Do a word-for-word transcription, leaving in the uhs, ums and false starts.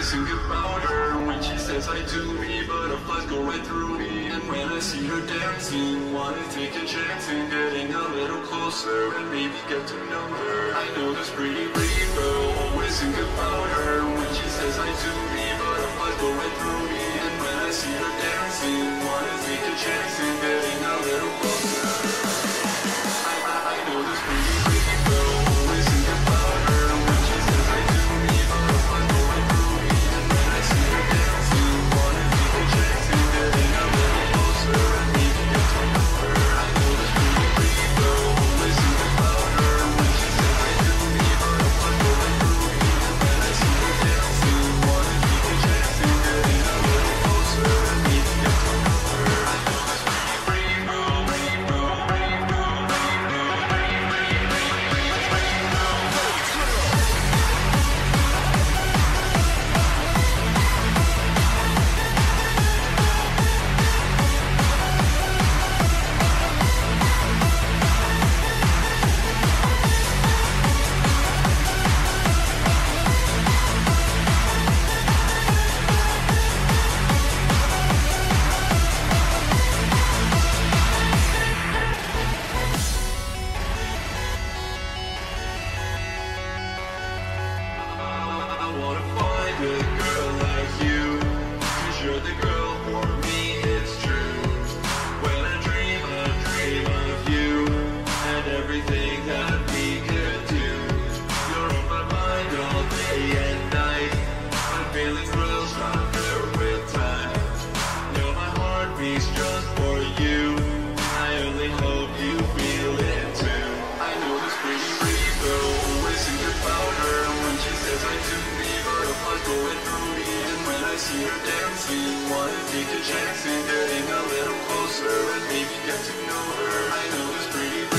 always think about her. When she says I do me, butterflies go right through me. And when I see her dancing, wanna take a chance in getting a little closer and maybe get to know her. I know this pretty rainbow, always think about her. When she says I do me, butterflies go right through me. And when I see her dancing, wanna take a chance in getting a little closer. I, I, I know this pretty rainbow, always think about her. When she says I do me, butterflies go right through me. And when I see her dancing, wanna take a chance in getting a little closer and maybe get to know her. I know this pretty rainbow, always think about her. When she says I do me, butterflies go right through me. And when I see her dancing, wanna take a chance in getting a little closer and maybe get to know her. I know this pretty rainbow, rainbow, rainbow, rainbow, rainbow, I wanna find a girl like you, 'cause you're the girl for me, it's true. When I dream, I dream of you, and everything that we could do. You're on my mind all day and night, my feelings grow stronger with time. Know my heart beats just for you, I only hope you feel it too. I know this pretty rainbow, always think about her. When she says I do me, butterflies going through me. And when I see her dancing, wanna take a chance in getting a little closer and maybe get to know her. I know this pretty